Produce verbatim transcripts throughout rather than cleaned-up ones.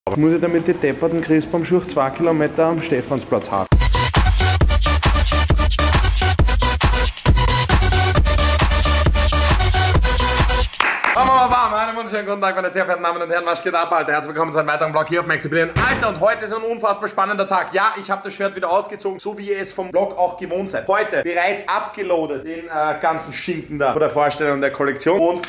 Ich muss ich damit die depperten Christbaumschuch zwei Kilometer am Stephansplatz haben. Einen wunderschönen guten Tag, meine sehr verehrten Damen und Herren, was geht ab, Alter? Herzlich willkommen zu einem weiteren Vlog hier auf Maximilian. Alter, und heute ist ein unfassbar spannender Tag. Ja, ich habe das Shirt wieder ausgezogen, so wie ihr es vom Vlog auch gewohnt seid. Heute bereits abgeloadet, den äh, ganzen Schinken da vor der Vorstellung der Kollektion. Und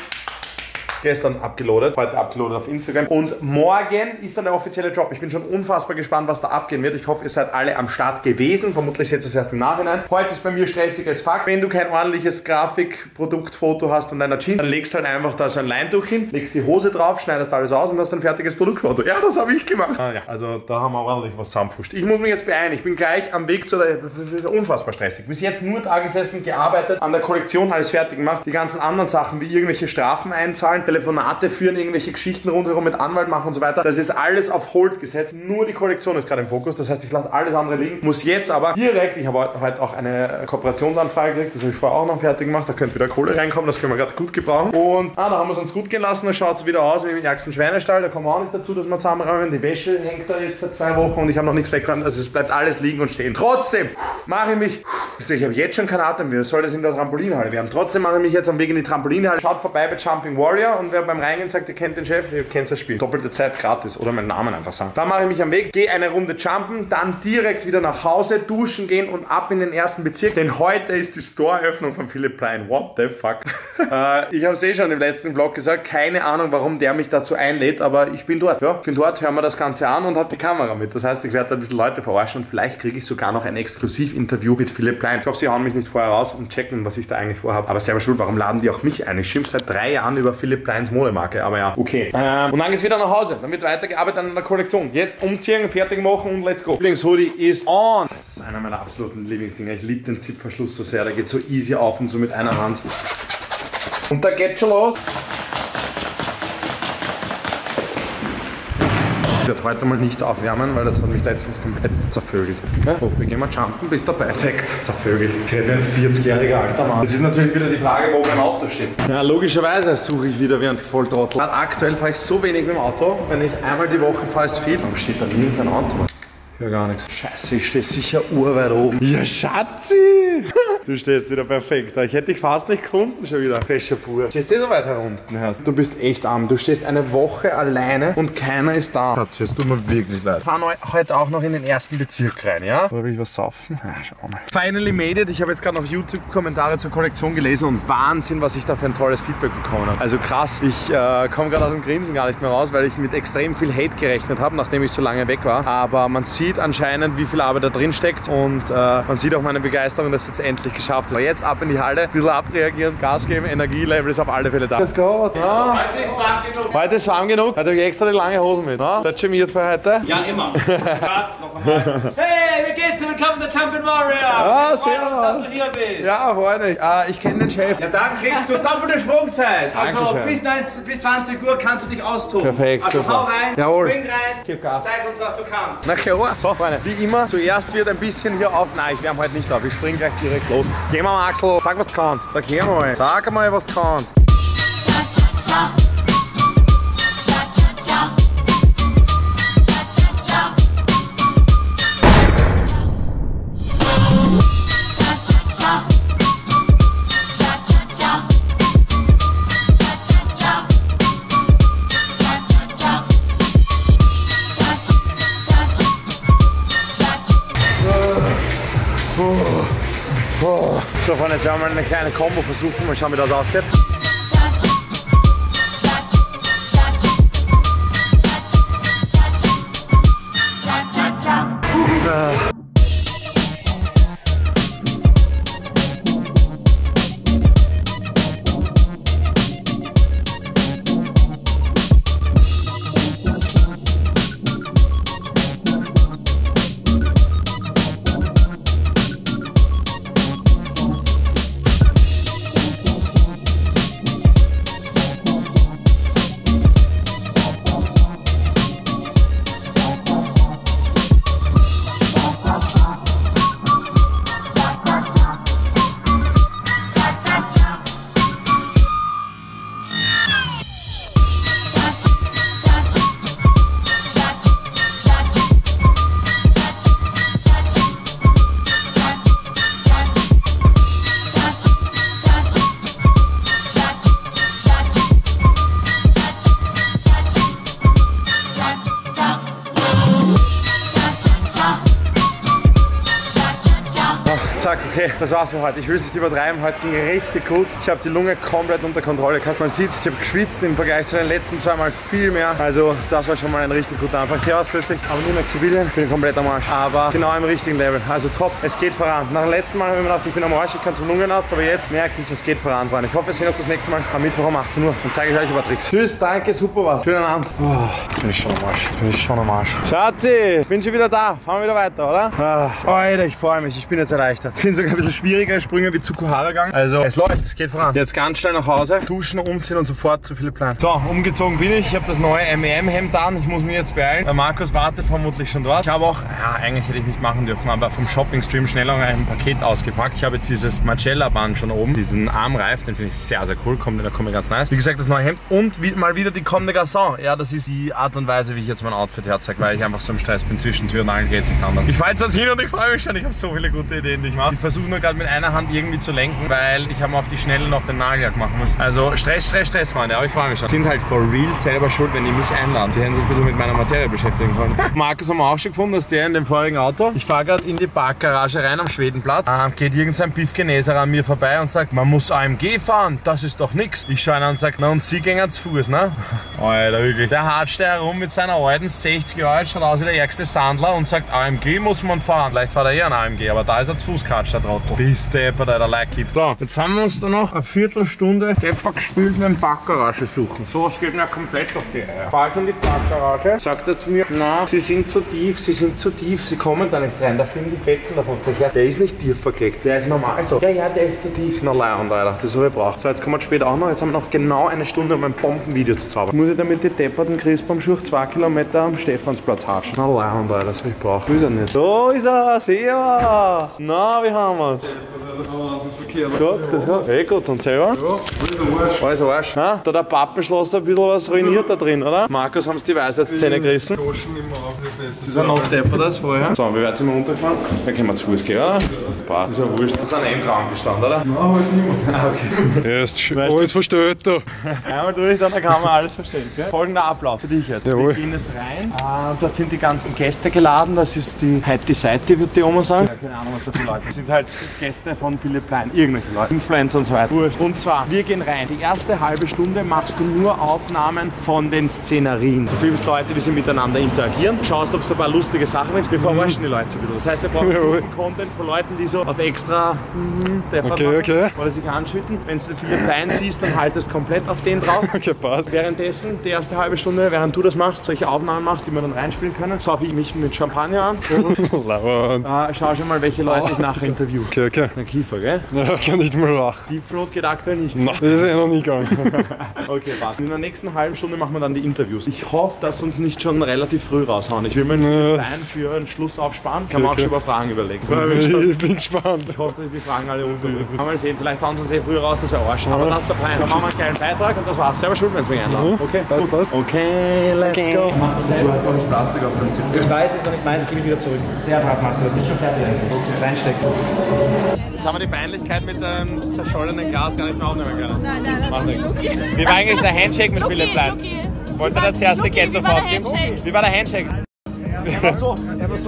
gestern abgeloadet, heute abgeloadet auf Instagram. Und morgen ist dann der offizielle Drop. Ich bin schon unfassbar gespannt, was da abgehen wird. Ich hoffe, ihr seid alle am Start gewesen. Vermutlich seht ihr es erst im Nachhinein. Heute ist bei mir stressiges Fuck. Wenn du kein ordentliches Grafikproduktfoto hast von deiner Jeans, dann legst halt einfach da so ein Leintuch hin, legst die Hose drauf, schneidest alles aus und hast ein fertiges Produktfoto. Ja, das habe ich gemacht. Ah, ja. Also da haben wir ordentlich was zusammenfuscht. Ich muss mich jetzt beeilen. Ich bin gleich am Weg zu der... Das ist unfassbar stressig. Bis jetzt nur da gesessen, gearbeitet, an der Kollektion, alles fertig gemacht. Die ganzen anderen Sachen, wie irgendwelche Strafen einzahlen, Telefonate führen, irgendwelche Geschichten rundherum mit Anwalt machen und so weiter. Das ist alles auf Hold gesetzt. Nur die Kollektion ist gerade im Fokus. Das heißt, ich lasse alles andere liegen. Muss jetzt aber direkt, ich habe heute auch eine Kooperationsanfrage gekriegt, das habe ich vorher auch noch fertig gemacht. Da könnte wieder Kohle reinkommen, das können wir gerade gut gebrauchen. Und ah, da haben wir es uns gut gelassen. Da schaut es wieder aus wie im ärgsten Schweinestall. Da kommen wir auch nicht dazu, dass wir zusammenräumen. Die Wäsche hängt da jetzt seit zwei Wochen und ich habe noch nichts weggeräumt. Also es bleibt alles liegen und stehen. Trotzdem mache ich mich, ich habe jetzt schon keinen Atem mehr. Soll das in der Trampolinhalle werden? Trotzdem mache ich mich jetzt am Weg in die Trampolinhalle. Schaut vorbei bei Jumping Warrior und wer beim Reingehen sagt, ihr kennt den Chef, ihr kennt das Spiel. Doppelte Zeit gratis oder meinen Namen einfach sagen. Dann mache ich mich am Weg, gehe eine Runde jumpen, dann direkt wieder nach Hause, duschen gehen und ab in den ersten Bezirk. Denn heute ist die Store-Eröffnung von Philipp Plein. What the fuck? äh, ich habe es eh schon im letzten Vlog gesagt, keine Ahnung, warum der mich dazu einlädt, aber ich bin dort. Ja, ich bin dort, hören wir das Ganze an und habe die Kamera mit. Das heißt, ich werde da ein bisschen Leute verarschen und vielleicht kriege ich sogar noch ein Exklusiv-Interview mit Philipp Plein. Ich hoffe, sie hauen mich nicht vorher raus und checken, was ich da eigentlich vorhabe. Aber selber schuld, warum laden die auch mich ein? Ich schimpfe seit drei Jahren über Philipp Pleins Modemarke, aber ja, okay. Ähm, und dann geht's wieder nach Hause. Dann wird weitergearbeitet an der Kollektion. Jetzt umziehen, fertig machen und let's go. Lieblingshoodie ist on. Das ist einer meiner absoluten Lieblingsdinger. Ich liebe den Zipverschluss so sehr. Der geht so easy auf und so mit einer Hand. Und da geht's schon los. Ich werde heute mal nicht aufwärmen, weil das hat mich letztens komplett zervögelt. Ja? Oh, wir gehen mal jumpen, bist dabei. Perfekt, zervögelt. Ich rede wie ein vierzigjähriger alter Mann. Jetzt ist natürlich wieder die Frage, wo mein Auto steht. Ja, logischerweise suche ich wieder wie ein Volltrottel. Aktuell fahre ich so wenig mit dem Auto. Wenn ich einmal die Woche fahre, ist viel. Warum steht da links ein Auto? Ja, gar nichts. Scheiße, ich stehe sicher urweit oben. Ja, Schatzi! Du stehst wieder perfekt. Ich hätte dich fast nicht gefunden schon wieder. Fescher pur. Stehst du so weit herunten hast. Du bist echt arm. Du stehst eine Woche alleine und keiner ist da. Schatzi, es tut mir wirklich leid. Wir fahren heute auch noch in den ersten Bezirk rein, ja? Oder will ich was saufen? Ja, schau mal. Finally made it. Ich habe jetzt gerade auf YouTube Kommentare zur Kollektion gelesen und Wahnsinn, was ich da für ein tolles Feedback bekommen habe. Also krass. Ich äh, komme gerade aus dem Grinsen gar nicht mehr raus, weil ich mit extrem viel Hate gerechnet habe, nachdem ich so lange weg war. Aber man sieht anscheinend, wie viel Arbeit da drin steckt und äh, man sieht auch meine Begeisterung, dass es jetzt endlich geschafft ist. Aber jetzt ab in die Halle, ein bisschen abreagieren, Gas geben, Energielevel ist auf alle Fälle da. Das geht. Ja. Heute ist warm genug. Heute ist warm genug. Hat euch extra die lange Hosen mit. Ja? Seid chemiert für heute? Ja, immer. noch einmal. Hey, wie geht's dir? Willkommen der Jumping Warrior. Ja, sehr. Uns, dass du hier bist. Ja, freut mich. Äh, ich kenne den Chef. Ja, dann kriegst du doppelte Sprungzeit. Also bis, neunzehn, bis zwanzig Uhr kannst du dich austoben. Perfekt, also super. Hau rein, Jawohl. Spring rein, Gib Gas. Zeig uns, was du kannst. Na klar. So, Freunde, wie immer, zuerst wird ein bisschen hier auf. Nein, ich wärme heute nicht auf. Ich spring gleich direkt los. Geh mal, Axel. Sag, was du kannst. Erklär mal. Sag mal, was du kannst. So, Freunde, jetzt werden wir mal eine kleine Combo versuchen. Mal schauen, wie das ausgeht. Uh. Okay, das war's für heute. Ich will es nicht übertreiben. Heute ging richtig gut. Ich habe die Lunge komplett unter Kontrolle gehabt. Man sieht, ich habe geschwitzt im Vergleich zu den letzten zwei Mal viel mehr. Also das war schon mal ein richtig guter Anfang. Sehr ausflüssig, aber nur Maximilian. Ich bin komplett am Arsch. Aber genau im richtigen Level. Also top. Es geht voran. Nach dem letzten Mal habe ich mir gedacht, ich bin am Arsch, ich kann zum Lungenarzt. Aber jetzt merke ich, es geht voran. Ich hoffe, wir sehen uns das nächste Mal am Mittwoch um achtzehn Uhr. Dann zeige ich euch über Tricks. Tschüss, danke, super was. Schönen Abend. Oh, jetzt bin ich schon am Arsch. Jetzt bin ich schon am Arsch. Schatzi, bin schon wieder da. Fahren wir wieder weiter, oder? Ah, Alter, ich freue mich. Ich bin jetzt erleichtert. Ich bin sogar ein bisschen schwieriger Sprünge wie Tsukuhara-Gang. Also, es läuft, es geht voran. Jetzt ganz schnell nach Hause, duschen, umziehen und sofort zu Philipp Plein. So, umgezogen bin ich. Ich habe das neue M E M-Hemd an. Ich muss mich jetzt beeilen. Der Markus wartet vermutlich schon dort. Ich habe auch, ja, eigentlich hätte ich nicht machen dürfen, aber vom Shopping-Stream schnell noch ein Paket ausgepackt. Ich habe jetzt dieses Marcella-Band schon oben. Diesen Armreif, den finde ich sehr, sehr cool. Kommt in der Kombi ganz nice. Wie gesagt, das neue Hemd und wie, mal wieder die Comme des Garçons. Ja, das ist die Art und Weise, wie ich jetzt mein Outfit herzeige, weil ich einfach so im Stress bin. Zwischen Tür und Angel geht es nicht anders. Ich fahre jetzt hin und ich freue mich schon. Ich habe so viele gute Ideen, die ich mache. Ich versuche nur gerade mit einer Hand irgendwie zu lenken, weil ich habe auf die Schnelle noch den Nagellack machen muss. Also Stress, Stress, Stress, Freunde. Aber ich freue mich schon. Sind halt for real selber schuld, wenn die mich einladen. Die hätten sich ein bisschen mit meiner Materie beschäftigen sollen. Markus haben wir auch schon gefunden, dass der in dem vorigen Auto. Ich fahre gerade in die Parkgarage rein am Schwedenplatz. Ah, geht irgendein Biffgeneser an mir vorbei und sagt, man muss A M G fahren. Das ist doch nix. Ich schaue ihn an und sage, na und Sie gehen zu Fuß, ne? Alter, wirklich. Der hatscht da herum mit seiner alten sechzig Jahre, schaut aus wie der ärgste Sandler und sagt, A M G muss man fahren. Vielleicht fährt er eher ein A M G, aber da ist er zu Fuß gekatscht, der Trottel. Bis Depper, der Like gibt. So, jetzt haben wir uns da noch eine Viertelstunde Depper gespielt in der Parkgarage suchen. So, es geht mir komplett auf die Eier. Fahrt in die Parkgarage, sagt er zu mir, na, Sie sind zu tief, Sie sind zu tief, Sie kommen da nicht rein, da fliegen die Fetzen davon. Ja, der ist nicht tief verklickt, der ist normal so. Ja, ja, der ist zu tief. Na, Leihund, Alter, das habe ich gebraucht. So, jetzt kommen wir später auch noch, jetzt haben wir noch genau eine Stunde, um ein Bombenvideo zu zaubern. Muss ich damit die depperten Christbaum schon zwei Kilometer am Stephansplatz hatschen. Na, Leihund, Alter, das habe ich gebraucht. Wo ist er nicht? So ist er, servus. Na, wie haben wir's? Das ist verkehrt. Gut, gut, gut. Hey, gut, und selber? Ja, alles Arsch. Ha? Da der Pappenschloss ein bisschen was ruiniert da drin, oder? Markus, haben sie die Weisheitszähne gerissen? Sie sind noch deppert als vorher. So, wie weit sind wir runtergefahren? Dann können wir zu Fuß gehen, oder? Boah, das ist ja wurscht. Sie sind eben krank gestanden, oder? Nein, halt niemand. Ah, okay. Ja, ist schön. Alles versteht da. Einmal durch, dann kann man alles verstehen. Gell? Folgender Ablauf für dich jetzt. Jawohl. Wir gehen jetzt rein. Äh, dort sind die ganzen Gäste geladen. Das ist die heute die Seite, wird die Oma sagen. Ja, keine Ahnung, was da für Leute. Das sind halt Gäste von Philipp Plein. Irgendwelche Leute. Influencer und so weiter. Wurscht. Und zwar, wir gehen rein. Die erste halbe Stunde machst du nur Aufnahmen von den Szenerien. Du filmst Leute, wie sie miteinander interagieren. Schaust, ob es ein paar lustige Sachen gibt. Wir verarschen die Leute ein bisschen. Das heißt, wir brauchen guten Content von Leuten, die so auf extra mm, okay, machen, okay. Oder sich anschütten. Wenn du den Philipp Plein siehst, dann haltest komplett auf den drauf. Okay, passt. Währenddessen, die erste halbe Stunde, während du das machst, solche Aufnahmen machst, die wir dann reinspielen können, saufe ich mich mit Champagner an. äh, schau schon mal, welche Leute ich nachher interview. Okay, okay. Ein Kiefer, gell? Ja, kann nicht mal lachen. Deepthroat geht aktuell nicht. Nein, das ist ja noch nie gegangen. Okay, warte. In der nächsten halben Stunde machen wir dann die Interviews. Ich hoffe, dass uns nicht schon relativ früh raushauen. Ich will mir einen Plan für einen Schluss aufsparen. Kann man okay, auch schon über Fragen überlegen. Ich bin gespannt. Ich hoffe, dass die Fragen alle unterbringen. Kann mal sehen, vielleicht hauen sie uns eh früher raus, das wäre Arsch. Aber das ist der Plan. Dann machen wir einen kleinen Beitrag und das war's. Selber schuld, wenn es mich einladen. Okay, passt, passt. Okay, let's okay. go. Du hast noch das Plastik auf dem Zipfel. Ich weiß, ist noch nicht meins, gebe ich wieder zurück. Sehr brav machst du das. Bist schon fertig eigentlich. Okay. Reinstecken. Jetzt haben wir die Peinlichkeit mit dem zerschollenen Glas gar nicht mehr aufnehmen können. Nein, nein, nein. Macht nichts. Wie war eigentlich der Handshake mit Philipp Plein? Wollte er zuerst die Ghetto-Faust geben? Wie war der Handshake? Er war so, er war so.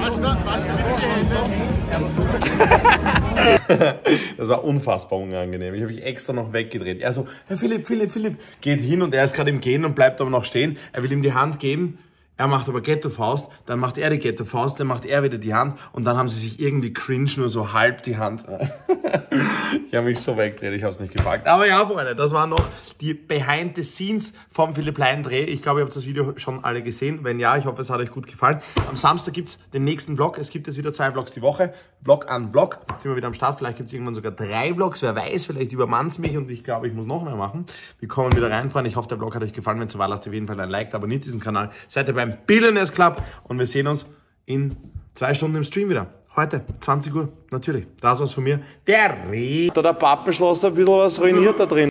Das war unfassbar unangenehm. Ich habe mich extra noch weggedreht. Er so, Herr Philipp, Philipp, Philipp, geht hin und er ist gerade im Gehen und bleibt aber noch stehen. Er will ihm die Hand geben. Er macht aber Ghetto-Faust, dann macht er die Ghetto-Faust, dann macht er wieder die Hand und dann haben sie sich irgendwie cringe nur so halb die Hand. Ich habe mich so weggedreht, ich habe es nicht gepackt. Aber ja, Freunde, das waren noch die Behind the Scenes vom Philipp Plein Dreh. Ich glaube, ihr habt das Video schon alle gesehen. Wenn ja, ich hoffe, es hat euch gut gefallen. Am Samstag gibt es den nächsten Vlog. Es gibt jetzt wieder zwei Vlogs die Woche. Vlog an Vlog. Jetzt sind wir wieder am Start. Vielleicht gibt es irgendwann sogar drei Vlogs. Wer weiß, vielleicht übermannt es mich und ich glaube, ich muss noch mehr machen. Wir kommen wieder rein, Freunde. Ich hoffe, der Vlog hat euch gefallen. Wenn es so war, lasst auf jeden Fall ein Like, abonniert diesen Kanal. Seid ihr beim Billionaires Club und wir sehen uns in zwei Stunden im Stream wieder. Heute, zwanzig Uhr, natürlich. Das war's von mir. Der Reh. Da der Pappenschloss ein bisschen was ruiniert da drin.